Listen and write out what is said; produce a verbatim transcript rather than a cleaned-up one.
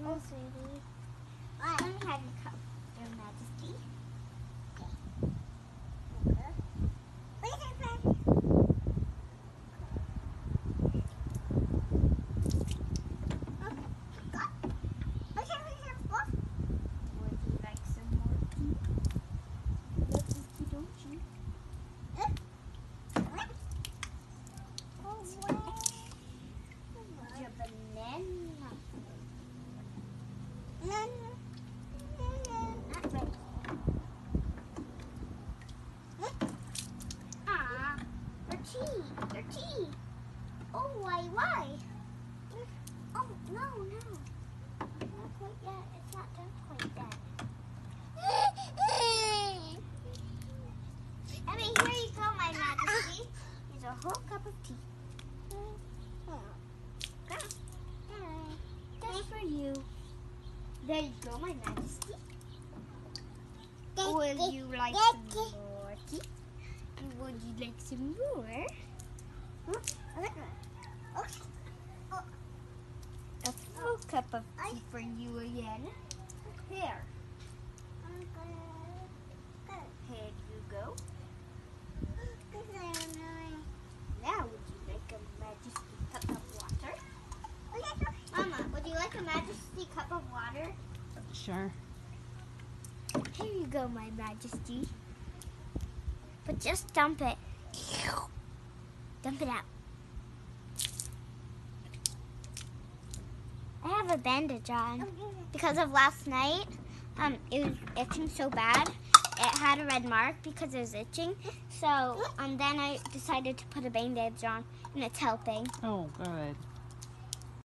Oh, sweetie. Let me have your cup, Your Majesty. Okay. What is it, friend? Would you like some more tea? Majesty, don't you? Your banana. Not ready. Ah, your tea, your tea. Oh, why, why? Oh, no, no. Not quite yet. It's not done quite yet. I mean, here you go, my Majesty. Here's a whole cup of tea. Just for you. There you go, my Majesty. Would you like some more tea? Would you like some more? A full cup of tea for you again. Here. Here you go. Now, would you like a Majesty cup of water? Mama, would you like a Majesty cup of water? Sure. Here you go, my Majesty. But just dump it. Dump it out. I have a bandage on because of last night. Um, it was itching so bad. It had a red mark because it was itching. So, um, then I decided to put a bandage on, and it's helping. Oh, good.